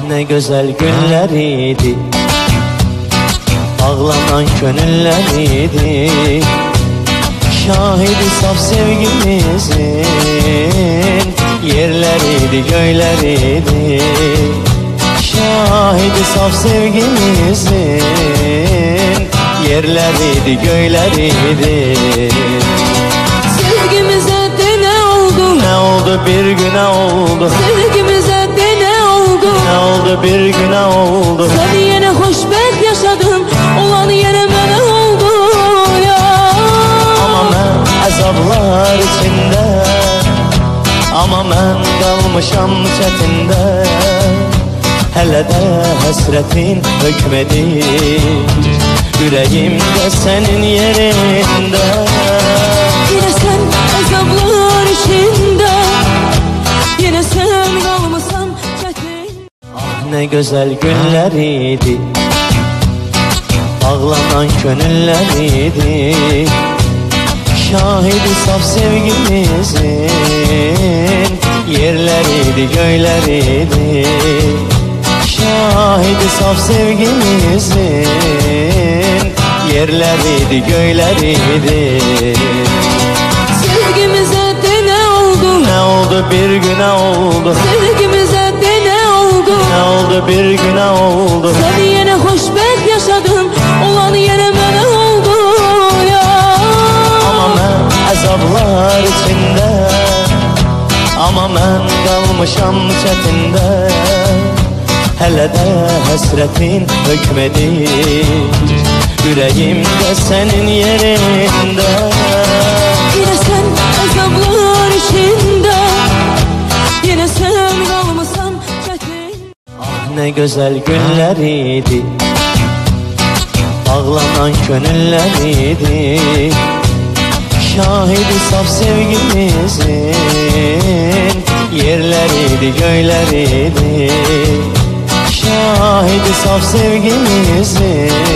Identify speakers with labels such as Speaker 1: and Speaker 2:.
Speaker 1: ne güzel günler idi, ağlanan gönüller idi. Şahidi saf sevgimizin yerleriydi, göyleriydi. Şahidi saf sevgimizin yerleriydi, göyleriydi.
Speaker 2: Sevgimize de ne oldu?
Speaker 1: Ne oldu bir güne oldu?
Speaker 2: Sevgimize de ne oldu?
Speaker 1: Ne oldu bir güne oldu?
Speaker 2: Sen yine hoşbet yaşadın, olan yine mene oldu ya.
Speaker 1: Ama ben azablar içinde, ama ben kalmışam çetinde. Hele de hasretin hükmedir yüreğimde senin yerinde.
Speaker 2: Yine sen azaplar içinde, yine sen kalmasan çetin.
Speaker 1: Ah ne güzel günler idi, ağlanan gönüller idi. Şahidi saf sevgimizin yerleriydi, göyleriydi. Şahidi saf sevgimizin yerleriydi, göyleriydi.
Speaker 2: Sevgimize de ne oldu?
Speaker 1: Ne oldu bir güne oldu?
Speaker 2: Sevgimize de ne oldu?
Speaker 1: Ne oldu bir güne oldu?
Speaker 2: Sen yine hoşbet yaşadın, olan yine mene oldu ya.
Speaker 1: Ama ben azaplar içinde, ama ben kalmışam çetinde. Hele de hasretin hükmedir yüreğimde senin yerinde.
Speaker 2: Yine sen azaplar içinde, yine sen kalmasan çetin.
Speaker 1: Ah ne güzel günler idi, ağlanan gönüller idi. Şahidi saf sevgimizin yerleriydi, göyleriydi. Şahidi saf sevgimizin